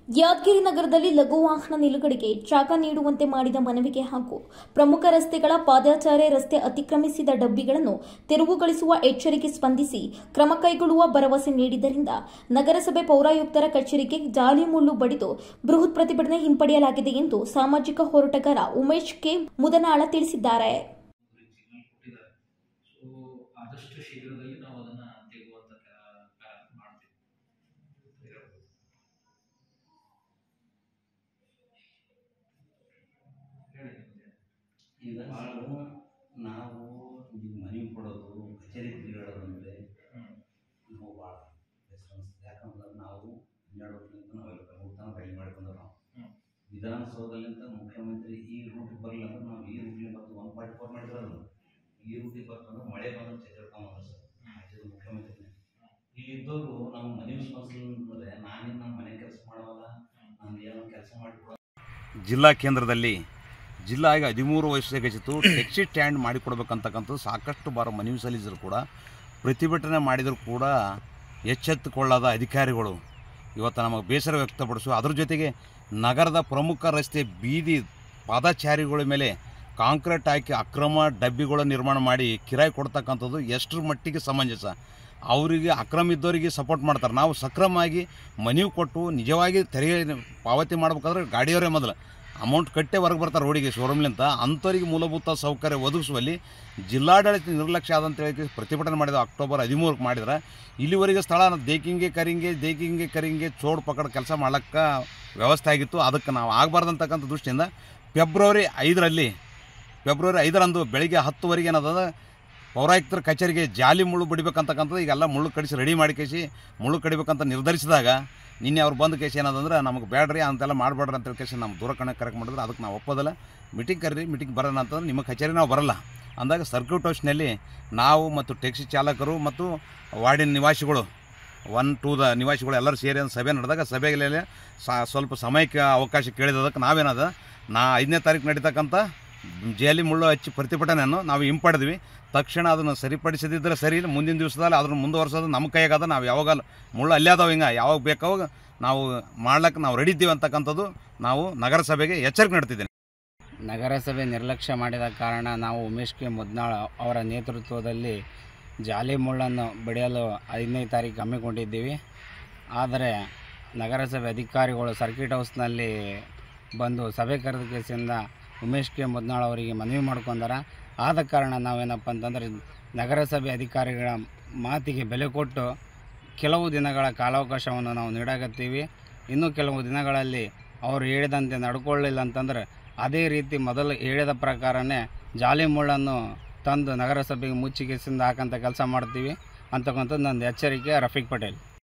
ಯಾದಗಿರಿ ನಗರದಲ್ಲಿ ಲಘು ವಾಹನ ನಿಲುಗಡೆಗೆ ಜಾಗ ನೀಡುವಂತೆ ಮಾಡಿದ ಮನವಿಗೆ ಹಾಗೂ ಪ್ರಮುಖ ರಸ್ತೆಗಳ ಪಾದಚಾರಿ ರಸ್ತೆ ಅತಿಕ್ರಮಿಸಿದ ಡಬ್ಬಿಗಳನ್ನು ತೆರವುಗೊಳಿಸುವ ಎಚ್ಚರಿಕೆ ಸ್ಪಂದಿಸಿ ಕ್ರಮ ಕೈಗೊಳ್ಳುವ ಭರವಸೆ ನೀಡಿದ್ದರಿಂದ ನಗರಸಭೆ ಪೌರಾಯುಕ್ತರ ಕಚೇರಿಗೆ ಜಾಲಿ ಮುಳ್ಳು ಬಡಿದು ಬೃಹತ್ ಪ್ರತಿಭಟನೆ ಹಿಂಪಡೆಯಲಾಗಿದೆ ಎಂದು ಸಾಮಾಜಿಕ ಹೋರಾಟಗಾರ ಉಮೇಶ್ ಕೆ ಮುದನಾಳ ತಿಳಿಸಿದ್ದಾರೆ. ಈಗ ನಾವು ಮನೆ ಕೊಡೋದು ಕಚೇರಿ ತಿರುಗಾಡೋದಂದರೆ ನಾವು ಭಾಳ ರೆಸ್ಪಾನ್ಸ್. ಯಾಕಂದ್ರೆ ನಾವು 12 ವರ್ಷದಿಂದ ನಾವು ರೆಡಿ ಮಾಡ್ಕೊಂಡ್ರೆ ನಾವು ವಿಧಾನಸೌಧದಿಂದ ಮುಖ್ಯಮಂತ್ರಿ ಈ ರೂಟಿಗೆ ಬರಲಿಲ್ಲ ಅಂದ್ರೆ ನಾವು ಈ ರೂಟಿಗೆ ಬಂದು 144 ಮಾಡಿರೋದು. ಈ ರೂಟಿಗೆ ಬರ್ತಂದ್ರೆ ಮಳೆ ಬಂದು ಚೇತರ್ಕೊಂಬಂದ್ರೆ ಸರ್ ಮುಖ್ಯಮಂತ್ರಿ ಇಲ್ಲಿದ್ದವರು ನಾವು ಮನೆ ವಿಶ್ವಾಸಂದ್ರೆ ನಾನೇನು ನಮ್ಮ ಮನೆ ಕೆಲಸ ಮಾಡೋಲ್ಲ, ನಾನು ಏನೋ ಕೆಲಸ ಮಾಡಿಕೊಡೋ. ಜಿಲ್ಲಾ ಕೇಂದ್ರದಲ್ಲಿ ಜಿಲ್ಲಾ ಈಗ 13 ವರ್ಷ ಗಜಿತು ಟ್ಯಾಕ್ಸಿ ಸ್ಟ್ಯಾಂಡ್ ಮಾಡಿಕೊಡ್ಬೇಕಂತಕ್ಕಂಥದ್ದು ಸಾಕಷ್ಟು ಬಾರ ಮನವಿ ಸಲ್ಲಿಸಿದ್ರು ಕೂಡ ಪ್ರತಿಭಟನೆ ಮಾಡಿದರೂ ಕೂಡ ಎಚ್ಚೆತ್ತುಕೊಳ್ಳದ ಅಧಿಕಾರಿಗಳು ಇವತ್ತು ನಮಗೆ ಬೇಸರ ವ್ಯಕ್ತಪಡಿಸುವ. ಅದ್ರ ಜೊತೆಗೆ ನಗರದ ಪ್ರಮುಖ ರಸ್ತೆ ಬೀದಿ ಪಾದಚಾರಿಗಳ ಮೇಲೆ ಕಾಂಕ್ರೀಟ್ ಹಾಕಿ ಅಕ್ರಮ ಡಬ್ಬಿಗಳ ನಿರ್ಮಾಣ ಮಾಡಿ ಕಿರಾಯಿ ಕೊಡ್ತಕ್ಕಂಥದ್ದು ಎಷ್ಟರ ಮಟ್ಟಿಗೆ ಸಮಂಜಸ? ಅವರಿಗೆ ಅಕ್ರಮ ಇದ್ದವರಿಗೆ ಸಪೋರ್ಟ್ ಮಾಡ್ತಾರೆ. ನಾವು ಸಕ್ರಮವಾಗಿ ಮನವಿ ಕೊಟ್ಟು ನಿಜವಾಗಿ ತೆರಿಗೆ ಪಾವತಿ ಮಾಡ್ಬೇಕಾದ್ರೆ ಗಾಡಿಯವರೇ ಮೊದಲು ಅಮೌಂಟ್ ಕಟ್ಟೆ ಹೊರಗೆ ಬರ್ತಾರೆ ರೋಡಿಗೆ ಶೋರೂಮ್ಲಿಂದ. ಅಂಥವರಿಗೆ ಮೂಲಭೂತ ಸೌಕರ್ಯ ಒದಗಿಸುವಲ್ಲಿ ಜಿಲ್ಲಾಡಳಿತ ನಿರ್ಲಕ್ಷ್ಯ ಆದಂತೇಳಿ ಪ್ರತಿಭಟನೆ ಮಾಡಿದ ಅಕ್ಟೋಬರ್ 13ಕ್ಕೆ ಮಾಡಿದ್ರೆ ಇಲ್ಲಿವರೆಗೆ ಸ್ಥಳ ದೇಕಿಂಗೆ ಕರಿಂಗೆ ಚೋಡ್ ಪಕಡ ಕೆಲಸ ಮಾಡೋಕ್ಕೆ ವ್ಯವಸ್ಥೆ ಆಗಿತ್ತು. ಅದಕ್ಕೆ ನಾವು ಆಗಬಾರ್ದಂತಕ್ಕಂಥ ದೃಷ್ಟಿಯಿಂದ ಫೆಬ್ರವರಿ 5ರಂದು ಬೆಳಿಗ್ಗೆ 10ವರೆಗೆ ಏನದ ಪೌರಾಯುಕ್ತರ ಕಚೇರಿಗೆ ಜಾಲಿ ಮುಳ್ಳು ಬಿಡಬೇಕಂತಕ್ಕಂಥದ್ದು ಈಗೆಲ್ಲ ಮುಳ್ಳು ಕಡಿಸಿ ರೆಡಿ ಮಾಡಿ ಕೇಸಿ ಮುಳ್ಳು ಕಡಿಬೇಕಂತ ನಿರ್ಧರಿಸಿದಾಗ ನಿನ್ನೆ ಅವ್ರು ಬಂದು ಕೇಸಿ ಏನದಂದ್ರೆ ನಮಗೆ ಬೇಡ್ರಿ ಅಂತೆಲ್ಲ ಮಾಡಬೇಡ್ರಿ ಅಂತೇಳಿ ಕೇಸಿ ನಮ್ಮ ದೂರ ಕರೆಕ್ಟ್ ಮಾಡಿದ್ರೆ ಅದಕ್ಕೆ ನಾವು ಒಪ್ಪೋದಿಲ್ಲ. ಮೀಟಿಂಗ್ ಕರೀರಿ, ಮೀಟಿಂಗ್ ಬರೋಣ ಅಂತಂದ್ರೆ ನಿಮ್ಮ ಕಚೇರಿ ನಾವು ಬರೋಲ್ಲ ಅಂದಾಗ ಸರ್ಕ್ಯೂಟ್ ಹೌಸ್ನಲ್ಲಿ ನಾವು ಮತ್ತು ಟ್ಯಾಕ್ಸಿ ಚಾಲಕರು ಮತ್ತು ವಾರ್ಡಿನ ನಿವಾಸಿಗಳು 1-2 ನಿವಾಸಿಗಳು ಎಲ್ಲರೂ ಸೇರಿ ಸಭೆ ನಡೆದಾಗ ಸಭೆಗಳಲ್ಲಿ ಸ್ವಲ್ಪ ಸಮಯಕ್ಕೆ ಅವಕಾಶ ಕೇಳಿದದಕ್ಕೆ ನಾವೇನದ 5ನೇ ತಾರೀಕು ನಡೀತಕ್ಕಂಥ ಜಾಲಿ ಮುಳ್ಳು ಹಚ್ಚಿ ಪ್ರತಿಭಟನೆಯನ್ನು ನಾವು ಹಿಂಪಡೆದ್ವಿ. ತಕ್ಷಣ ಅದನ್ನು ಸರಿಪಡಿಸದಿದ್ದರೆ ಸರಿ, ಮುಂದಿನ ದಿವಸದಲ್ಲಿ ಅದನ್ನು ಮುಂದುವರ್ಸೋದು ನಮ್ಮ ಕೈಯಾಗದ. ನಾವು ಯಾವಾಗ ಮುಳ್ಳು ಅಲ್ಲೇ ಅದಾವೆ ಹಿಂಗೆ ಯಾವಾಗ ಬೇಕಾವಾಗ ನಾವು ಮಾಡ್ಲಿಕ್ಕೆ ನಾವು ರೆಡಿ ಇದ್ದೀವಿ ಅಂತಕ್ಕಂಥದ್ದು ನಾವು ನಗರಸಭೆಗೆ ಎಚ್ಚರಿಕೆ ನೀಡ್ತಿದ್ದೇನೆ. ನಗರಸಭೆ ನಿರ್ಲಕ್ಷ್ಯ ಮಾಡಿದ ಕಾರಣ ನಾವು ಉಮೇಶ್ ಕೆ ಮುದ್ನಾಳ್ ಅವರ ನೇತೃತ್ವದಲ್ಲಿ ಜಾಲಿ ಮುಳ್ಳನ್ನು ಬಡಿಯಲು 5ನೇ ತಾರೀಕು ಹಮ್ಮಿಕೊಂಡಿದ್ದೀವಿ. ಆದರೆ ನಗರಸಭೆ ಅಧಿಕಾರಿಗಳು ಸರ್ಕಿಟ್ ಹೌಸ್ನಲ್ಲಿ ಬಂದು ಸಭೆ ಕರೆದ ಕೇಸಿಂದ ಉಮೇಶ್ ಕೆ ಮುದ್ನಾಳ್ ಅವರಿಗೆ ಮನವಿ ಮಾಡ್ಕೊಂಡಾರ. ಆದ ಕಾರಣ ನಾವೇನಪ್ಪ ಅಂತಂದರೆ ನಗರಸಭೆ ಅಧಿಕಾರಿಗಳ ಮಾತಿಗೆ ಬೆಲೆ ಕೊಟ್ಟು ಕೆಲವು ದಿನಗಳ ಕಾಲಾವಕಾಶವನ್ನು ನಾವು ನೀಡಾಕತ್ತೀವಿ. ಇನ್ನೂ ಕೆಲವು ದಿನಗಳಲ್ಲಿ ಅವರು ಹೇಳಿದಂತೆ ನಡ್ಕೊಳ್ಳಿಲ್ಲ ಅಂತಂದ್ರೆ ಅದೇ ರೀತಿ ಮೊದಲು ಹೇಳಿದ ಪ್ರಕಾರನೇ ಜಾಲಿ ಮುಳ್ಳನ್ನು ತಂದು ನಗರಸಭೆಗೆ ಮುಚ್ಚಿಗೆಸಿಂದ ಹಾಕಂತ ಕೆಲಸ ಮಾಡ್ತೀವಿ ಅಂತಕ್ಕಂಥದ್ದು ನನ್ನ ಎಚ್ಚರಿಕೆ. ರಫೀಕ್ ಪಟೇಲ್.